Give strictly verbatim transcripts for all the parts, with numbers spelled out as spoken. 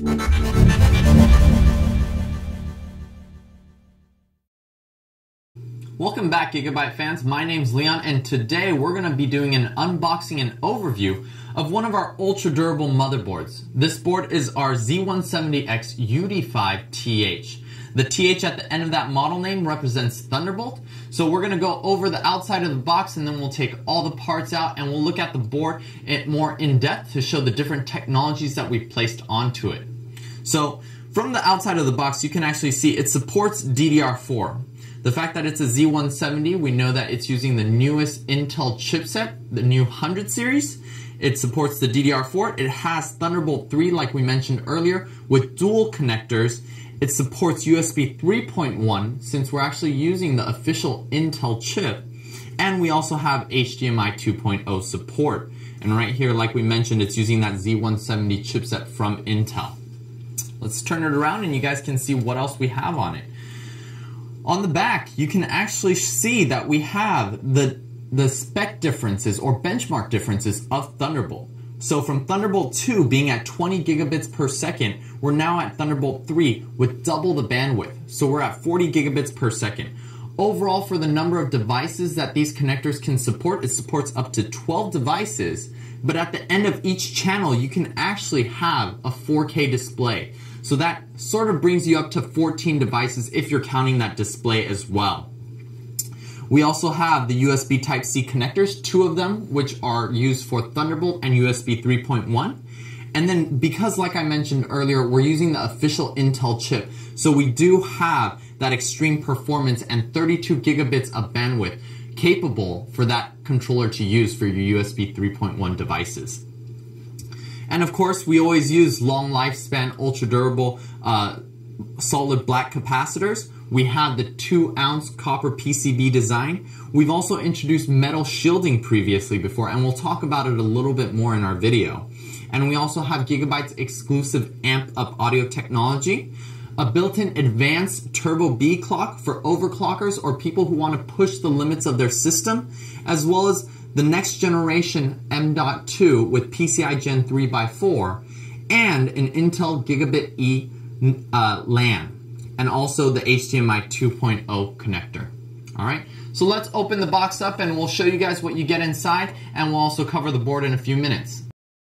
Welcome back, Gigabyte fans. My name's Leon, and today we're going to be doing an unboxing and overview of one of our ultra durable motherboards. This board is our Z one seventy X U D five T H. The T H at the end of that model name represents Thunderbolt. So we're going to go over the outside of the box, and then we'll take all the parts out and we'll look at the board more in depth to show the different technologies that we've placed onto it. So from the outside of the box, you can actually see it supports D D R four. The fact that it's a Z one seventy, we know that it's using the newest Intel chipset, the new one hundred series. It supports the D D R four. It has Thunderbolt three, like we mentioned earlier, with dual connectors. It supports U S B three point one, since we're actually using the official Intel chip. And we also have H D M I two point oh support. And right here, like we mentioned, it's using that Z one seventy chipset from Intel. Let's turn it around and you guys can see what else we have on it. On the back, you can actually see that we have the, the spec differences or benchmark differences of Thunderbolt. So from Thunderbolt two being at twenty gigabits per second, we're now at Thunderbolt three with double the bandwidth. So we're at forty gigabits per second. Overall, for the number of devices that these connectors can support, it supports up to twelve devices. But at the end of each channel, you can actually have a four K display. So that sort of brings you up to fourteen devices if you're counting that display as well. We also have the U S B Type C connectors, two of them, which are used for Thunderbolt and U S B three point one. And then because, like I mentioned earlier, we're using the official Intel chip, so we do have that extreme performance and thirty-two gigabits of bandwidth capable for that controller to use for your U S B three point one devices. And of course, we always use long lifespan, ultra durable, uh, solid black capacitors. We have the two ounce copper P C B design. We've also introduced metal shielding previously before, and we'll talk about it a little bit more in our video. And we also have Gigabyte's exclusive amp up audio technology, a built-in advanced turbo B clock for overclockers or people who want to push the limits of their system, as well as the next generation M dot two with P C I Gen three by four, and an Intel Gigabit E uh, LAN, and also the H D M I two point oh connector. All right, so let's open the box up and we'll show you guys what you get inside, and we'll also cover the board in a few minutes.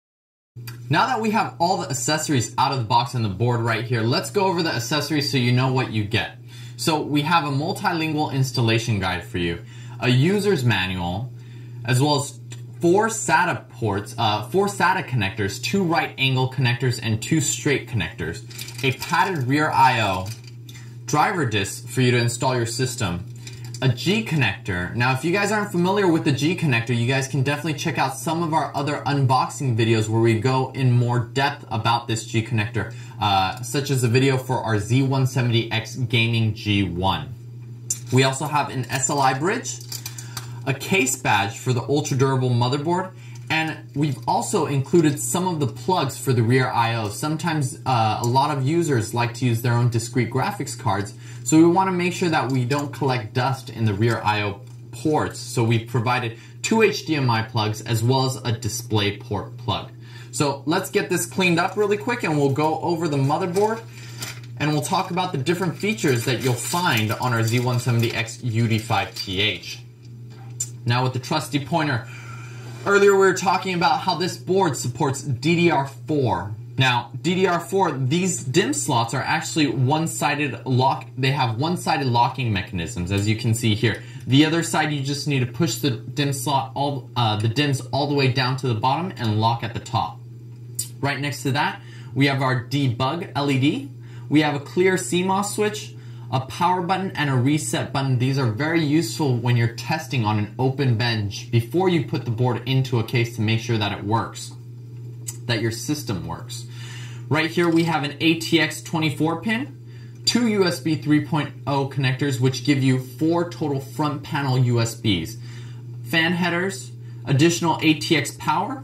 Now that we have all the accessories out of the box and the board right here, let's go over the accessories so you know what you get. So we have a multilingual installation guide for you, a user's manual, as well as four SATA ports, uh, four SATA connectors, two right angle connectors, and two straight connectors, a padded rear I O, driver disc for you to install your system, a G connector. Now, if you guys aren't familiar with the G connector, you guys can definitely check out some of our other unboxing videos where we go in more depth about this G connector, uh, such as the video for our Z one seventy X Gaming G one. We also have an S L I bridge, a case badge for the ultra durable motherboard, and we've also included some of the plugs for the rear I O. Sometimes uh, a lot of users like to use their own discrete graphics cards, so we want to make sure that we don't collect dust in the rear I O ports. So we've provided two H D M I plugs as well as a display port plug. So let's get this cleaned up really quick and we'll go over the motherboard and we'll talk about the different features that you'll find on our Z one seventy X U D five T H. Now with the trusty pointer, earlier we were talking about how this board supports D D R four. Now, D D R four, these DIMM slots are actually one-sided lock. They have one-sided locking mechanisms, as you can see here. The other side, you just need to push the DIMM slot, all uh, the DIMMs all the way down to the bottom and lock at the top. Right next to that, we have our debug L E D. We have a clear C MOS switch, a power button, and a reset button. These are very useful when you're testing on an open bench before you put the board into a case to make sure that it works, that your system works. Right here we have an A T X twenty-four pin, two U S B three point oh connectors which give you four total front panel U S Bs, fan headers, additional A T X power,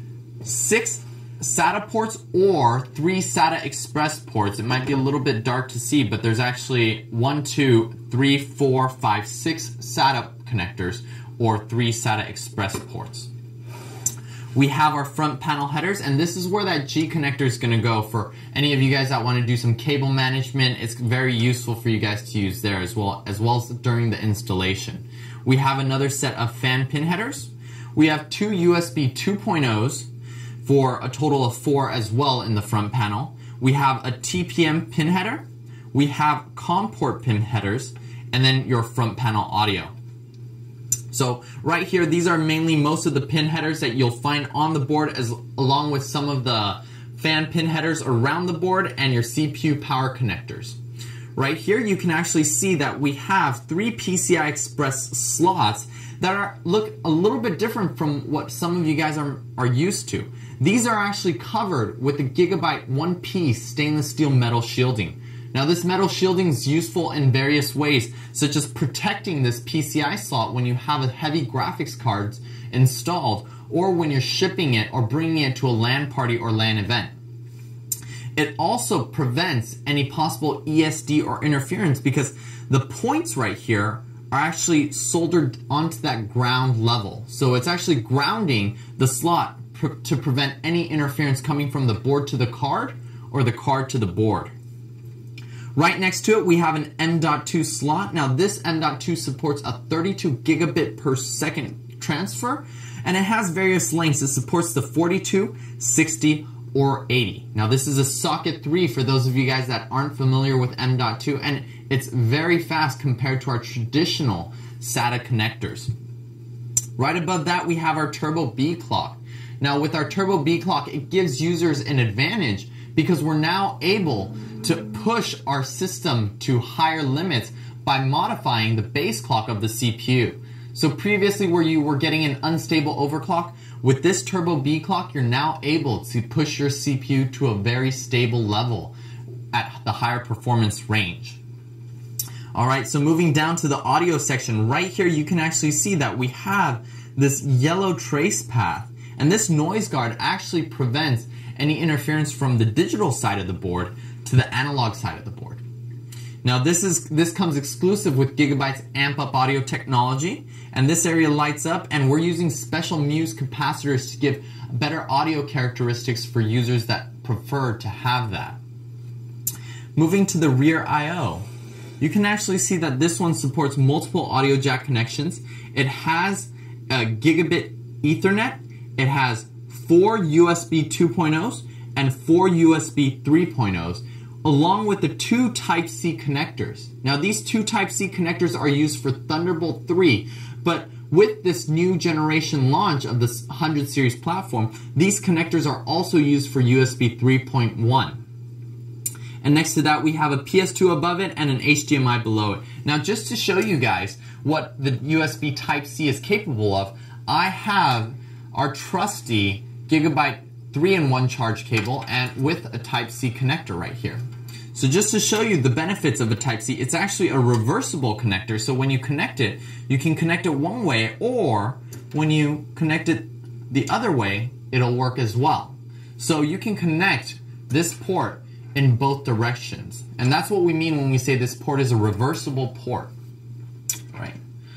six SATA ports or three SATA Express ports. It might be a little bit dark to see, but there's actually one, two, three, four, five, six SATA connectors or three SATA Express ports. we have our front panel headers, and this is where that G connector is going to go for any of you guys that want to do some cable management. It's very useful for you guys to use there as well, as well as during the installation. We have another set of fan pin headers. We have two U S B two point ohs for a total of four as well in the front panel. We have a T P M pin header. We have COM port pin headers, and then your front panel audio. So right here, these are mainly most of the pin headers that you'll find on the board, as along with some of the fan pin headers around the board and your C P U power connectors. Right here, you can actually see that we have three P C I Express slots that are look a little bit different from what some of you guys are, are used to. These are actually covered with the GIGABYTE one-piece stainless steel metal shielding. Now, this metal shielding is useful in various ways, such as protecting this P C I slot when you have a heavy graphics cards installed, or when you're shipping it or bringing it to a LAN party or LAN event. It also prevents any possible E S D or interference because the points right here are actually soldered onto that ground level. So it's actually grounding the slot pr to prevent any interference coming from the board to the card or the card to the board. Right next to it, we have an M dot two slot. Now, this M dot two supports a thirty-two gigabit per second transfer, and it has various lengths. It supports the forty-two, sixty, or eighty. Now, this is a socket three for those of you guys that aren't familiar with M dot two, and it's very fast compared to our traditional SATA connectors. Right above that, we have our Turbo B clock. Now, with our Turbo B clock, it gives users an advantage because we're now able to push our system to higher limits by modifying the base clock of the C P U. So previously, where you were getting an unstable overclock, with this Turbo B clock, you're now able to push your C P U to a very stable level at the higher performance range. Alright, so moving down to the audio section, right here you can actually see that we have this yellow trace path, and this noise guard actually prevents any interference from the digital side of the board to the analog side of the board. Now, this is this comes exclusive with GIGABYTE's amp up audio technology, and this area lights up, and we're using special Muse capacitors to give better audio characteristics for users that prefer to have that. Moving to the rear I O, you can actually see that this one supports multiple audio jack connections. It has a gigabit Ethernet, it has four U S B two point ohs and four U S B three point ohs, along with the two Type C connectors. Now, these two Type C connectors are used for Thunderbolt three, but with this new generation launch of this one hundred series platform, these connectors are also used for U S B three point one. And next to that, we have a P S two above it and an H D M I below it. Now, just to show you guys what the U S B Type C is capable of, I have our trusty GIGABYTE three in one charge cable and with a Type C connector right here. So just to show you the benefits of a Type C, it's actually a reversible connector. So when you connect it, you can connect it one way, or when you connect it the other way, it'll work as well. So you can connect this port in both directions. And that's what we mean when we say this port is a reversible port, right?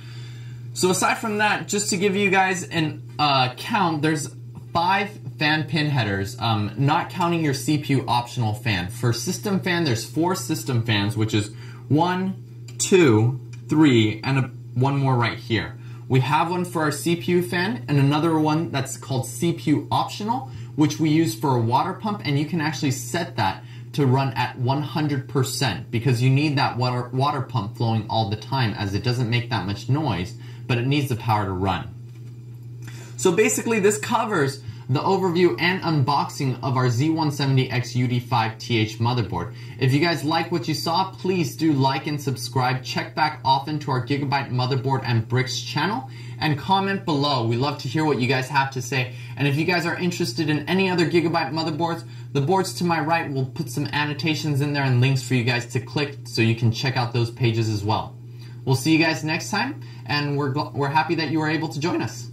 So aside from that, just to give you guys an uh, count, there's five fan pin headers, um, not counting your C P U optional fan. For system fan, there's four system fans, which is one, two, three, and a, one more right here. We have one for our C P U fan and another one that's called C P U optional, which we use for a water pump, and you can actually set that to run at one hundred percent because you need that water, water pump flowing all the time, as it doesn't make that much noise, but it needs the power to run. So basically, this covers the overview and unboxing of our Z one seventy X U D five T H motherboard. If you guys like what you saw, please do like and subscribe. Check back often to our GIGABYTE Motherboard and Bricks channel, and comment below. We love to hear what you guys have to say. And if you guys are interested in any other GIGABYTE motherboards, the boards to my right will put some annotations in there and links for you guys to click so you can check out those pages as well. We'll see you guys next time, and we're, we're happy that you were able to join us.